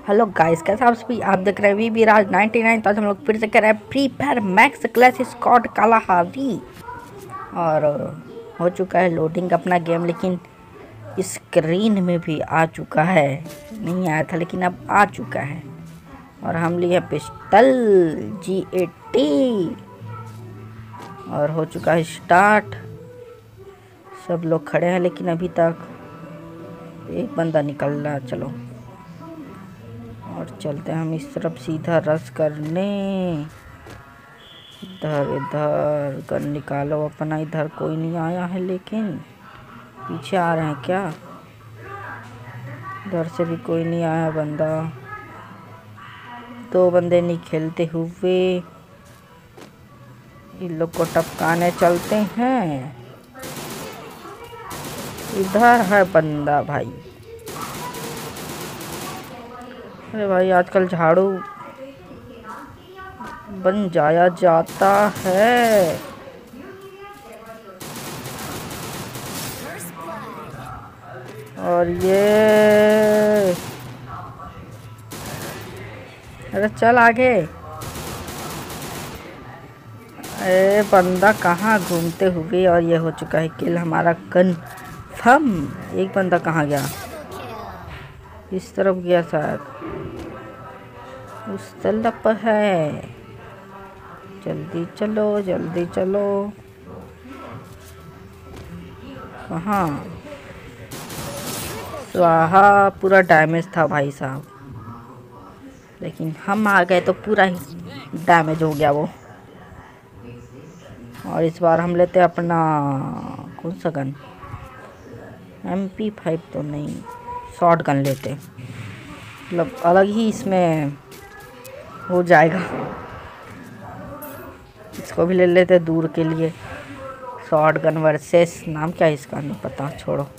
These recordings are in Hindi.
हेलो गाइस, कैसे आप सभी। आप देख रहे हैं वी राज 99। तो आज हम लोग फिर से कर रहे हैं Free Fire Max clash squad Kalahari. और हो चुका है लोडिंग अपना गेम, लेकिन स्क्रीन में भी आ चुका है। नहीं आया था लेकिन अब आ चुका है। और हम लिए पिस्टल G80 और हो चुका है स्टार्ट। सब लोग खड़े हैं लेकिन अभी तक एक बंदा निकल रहा। चलो और चलते हैं हम इस तरफ सीधा रश करने। इधर इधर गन निकालो अपना। इधर कोई नहीं आया है लेकिन पीछे आ रहे हैं क्या? इधर से भी कोई नहीं आया बंदा। दो बंदे नहीं खेलते हुए इन लोग को टपकाने चलते हैं। इधर है बंदा भाई। अरे भाई आजकल झाड़ू बन जाया जाता है। और ये अरे चल आगे। अरे बंदा कहाँ घूमते हुए। और ये हो चुका है किल हमारा कन्फर्म। एक बंदा कहाँ गया? इस तरफ गया शायद। उस तरफ है। जल्दी चलो जल्दी चलो। कहाँ? स्वाहा। पूरा डैमेज था भाई साहब, लेकिन हम आ गए तो पूरा ही डैमेज हो गया वो। और इस बार हम लेते अपना कौन सा गन? MP5 तो नहीं, शॉर्ट गन लेते। मतलब अलग ही इसमें हो जाएगा। इसको भी ले लेते दूर के लिए। शॉर्ट गन वर्सेस नाम क्या है इसका नहीं पता, छोड़ो।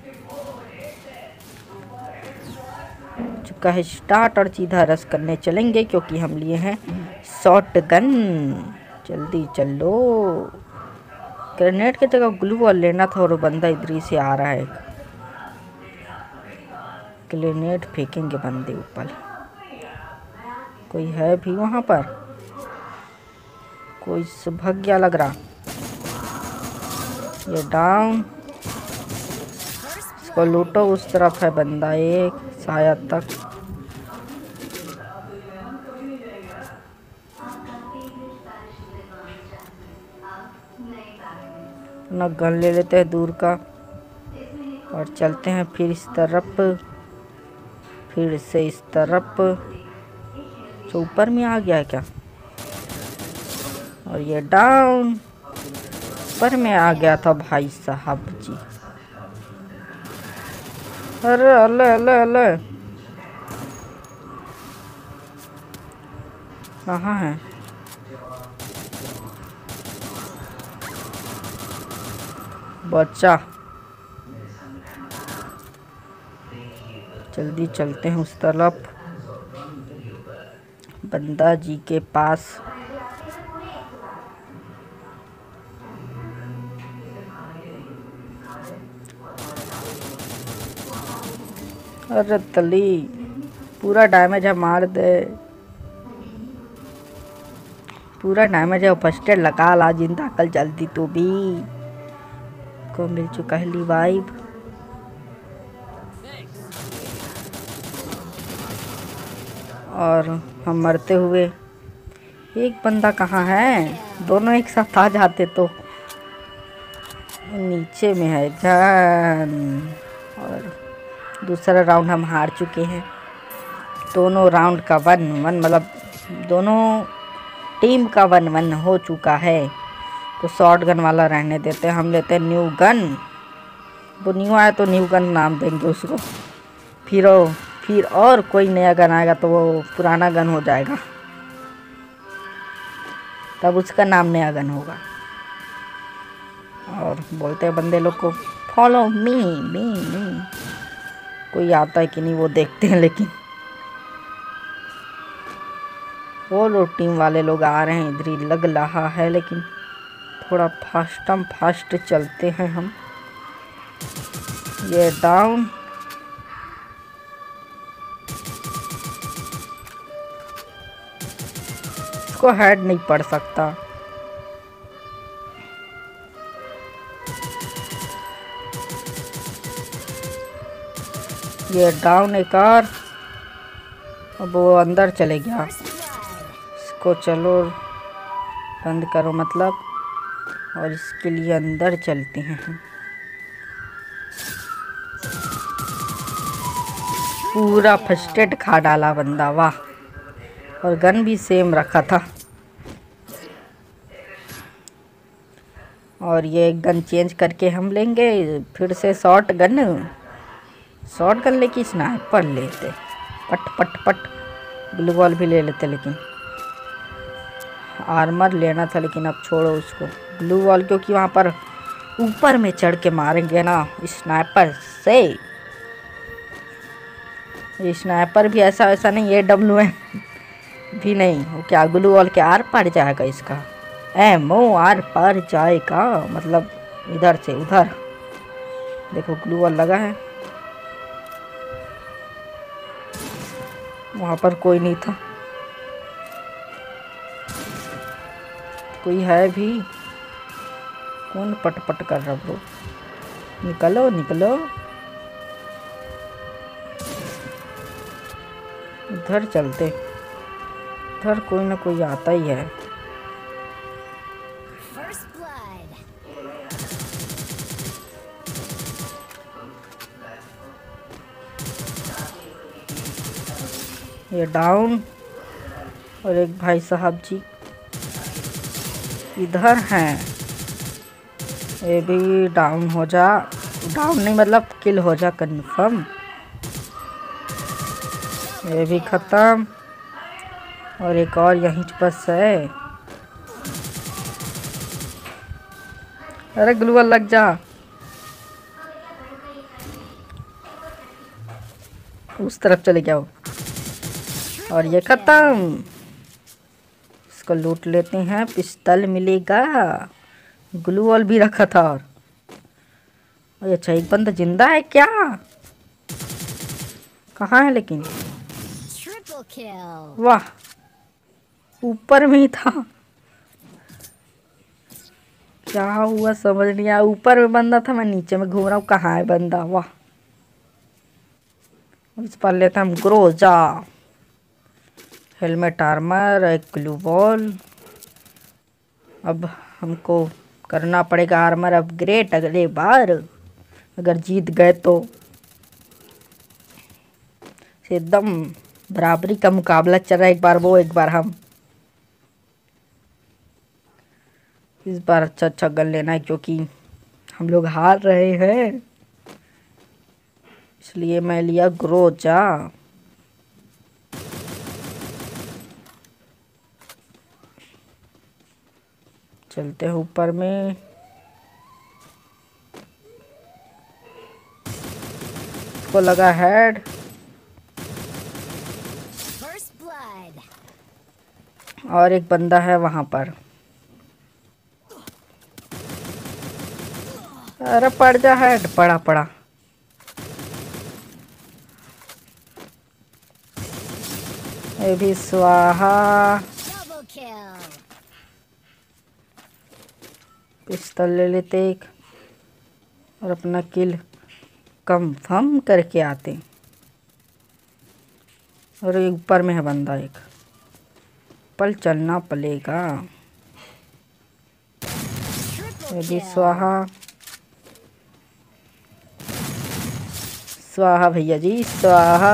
चुका है स्टार्ट और सीधा रश करने चलेंगे क्योंकि हम लिए हैं शॉर्ट गन। जल्दी चलो। ग्रेनेड की जगह ग्लू वॉल लेना था और बंदा इधर ही से आ रहा है। ग्रेनेड फेंकेंगे बंदे ऊपर। कोई है भी वहां पर? कोई भाग गया लग रहा। ये डाउन। इसको लूटो। उस तरफ है बंदा एक शायद तक। अपना गन ले लेते हैं दूर का और चलते हैं फिर इस तरफ, फिर से इस तरफ। जो ऊपर में आ गया क्या? और ये डाउन। ऊपर में आ गया था भाई साहब जी। अरे अल्ले अल्ले अल्ले। कहाँ है? बच्चा। जल्दी चलते हैं उस तरफ बंदा जी के पास। अरे तली पूरा डैमेज है, मार दे। पूरा डैमेज है। फर्स्ट एड लगा ला जिंदा कल जल्दी। तो भी को मिल चुका है रिवाइव। और हम मरते हुए। एक बंदा कहाँ है? दोनों एक साथ आ जाते तो। नीचे में है जान। और दूसरा राउंड हम हार चुके हैं। दोनों राउंड का 1-1, मतलब दोनों टीम का 1-1 हो चुका है। तो शॉर्ट गन वाला रहने देते हैं। हम लेते हैं न्यू गन। वो न्यू आया तो न्यू गन नाम देंगे उसको। फिर और कोई नया गन आएगा तो वो पुराना गन हो जाएगा, तब उसका नाम नया गन होगा। और बोलते हैं बंदे लोग को फॉलो मी मी मी। कोई आता है कि नहीं वो देखते हैं। लेकिन वो लोग टीम वाले लोग आ रहे हैं, इधर ही लग रहा है। लेकिन थोड़ा फास्ट चलते हैं हम। ये डाउन। इसको हेड नहीं पड़ सकता। ये डाउन एक और। अब वो अंदर चले गया। इसको चलो बंद करो मतलब, और इसके लिए अंदर चलते हैं। पूरा फर्स्ट एड खा डाला बंदा, वाह। और गन भी सेम रखा था। और ये गन चेंज करके हम लेंगे फिर से शॉर्ट गन लेके स्नाइपर लेते, पट पट पट। ब्लू बॉल भी ले लेते, लेकिन आर्मर लेना था, लेकिन अब छोड़ो उसको। ब्लू बॉल क्योंकि वहाँ पर ऊपर में चढ़ के मारेंगे ना स्नाइपर से। ये स्नाइपर भी ऐसा नहीं है, WM भी नहीं। वो क्या ग्लू वॉल के आर पार जाएगा, इसका एमओ आर पार जाएगा, मतलब इधर से उधर। देखो ग्लू वॉल लगा है, वहाँ पर कोई नहीं था। कोई है भी? कौन पट पट कर रहा ब्रो? निकलो निकलो, उधर चलते। उधर कोई ना कोई आता ही है। ये डाउन। और एक भाई साहब जी इधर हैं, ये भी डाउन हो जा। डाउन नहीं मतलब किल हो जा कंफर्म। ये भी खत्म। और एक और यहीं बस है। अरे ग्लू वॉल लग जा। उस तरफ चले जाओ। और ये खत्म। इसको लूट लेते हैं, पिस्तल मिलेगा। ग्लू वॉल भी रखा था। और अच्छा एक बंदा जिंदा है क्या? कहाँ है लेकिन? वाह, ऊपर में ही था। क्या हुआ समझ नहीं आया। ऊपर में बंदा था, मैं नीचे में घूम रहा हूँ। कहाँ है बंदा? वाह। इस पर लेते हम ग्रोजा, हेलमेट आर्मर, एक ग्लू बॉल। अब हमको करना पड़ेगा आर्मर अपग्रेड अगले बार, अगर जीत गए तो। एकदम बराबरी का मुकाबला चल रहा है, एक बार वो एक बार हम। इस बार अच्छा गन लेना है, क्योंकि हम लोग हार रहे हैं, इसलिए मैं लिया ग्रोजा। चलते हैं ऊपर में। इसको लगा हेड। और एक बंदा है वहां पर। अरे पड़ जा, हेड पड़ा पड़ा। ये भी स्वाहा। पिस्तौल ले लेते एक, और अपना किल कंफर्म करके आते। और एक ऊपर में है बंदा, एक पल चलना पड़ेगा। ये भी स्वाहा। स्वाहा भैया जी स्वाहा।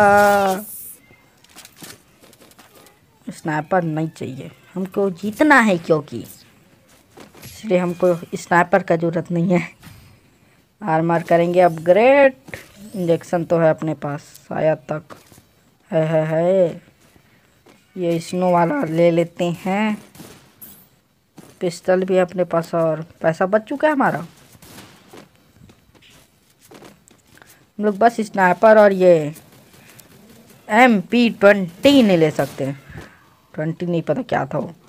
स्नाइपर नहीं चाहिए, हमको जीतना है, क्योंकि इसलिए हमको स्नाइपर का ज़रूरत नहीं है। आर्मर करेंगे अपग्रेड। इंजेक्शन तो है अपने पास शायद तक है। ये स्नो वाला ले लेते हैं। पिस्टल भी अपने पास, और पैसा बच चुका है हमारा। हम लोग बस स्नाइपर और ये MP20 नहीं ले सकते। 20 नहीं पता क्या था वो,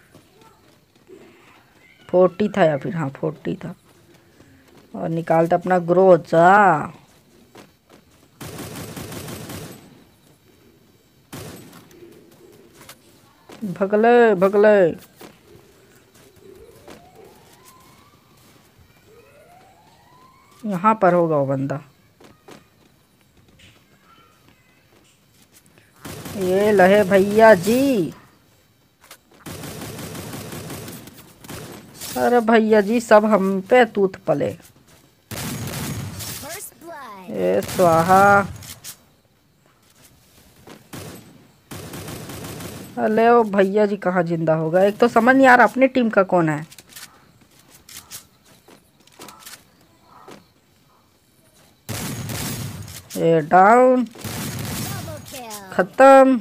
40 था या फिर हाँ 40 था। और निकालते अपना ग्रोजा। भगले भगले। यहाँ पर होगा वो बंदा। ये लहे भैया जी। अरे भैया जी सब हम पे तूत पले। ये स्वाहा। अरे ओ भैया जी कहाँ जिंदा होगा। एक तो समझ नहीं आ रहा अपनी टीम का कौन है। ये डाउन। खत्म।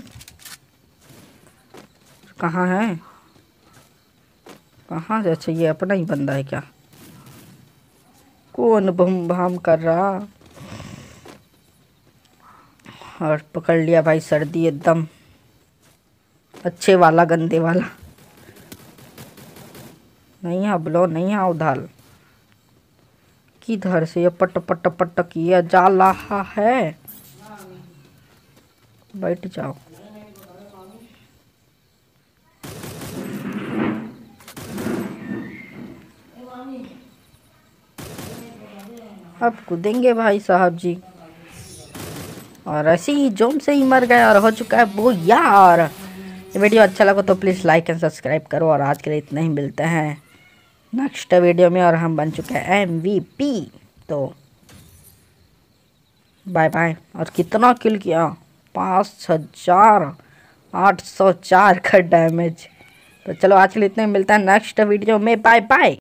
कहाँ है कहाँ से। अच्छा ये अपना ही बंदा है क्या। कौन बम भाम कर रहा। और पकड़ लिया भाई सर्दी एकदम अच्छे वाला गंदे वाला। नहीं है ब्लो नहीं है उधार। किधर से ये पट पट पट किया जा रहा है। बैठ जाओ। अब कूदेंगे भाई साहब जी। और ऐसे ही जोम से ही मर गया और हो चुका है वो यार। ये वीडियो अच्छा लगा तो प्लीज़ लाइक एंड सब्सक्राइब करो। और आज के लिए इतना ही, मिलते हैं नेक्स्ट वीडियो में। और हम बन चुके हैं MVP। तो बाय बाय। और कितना किल किया 5804 का डैमेज। तो चलो आज के लिए इतना ही, मिलता है नेक्स्ट वीडियो में। Bye bye.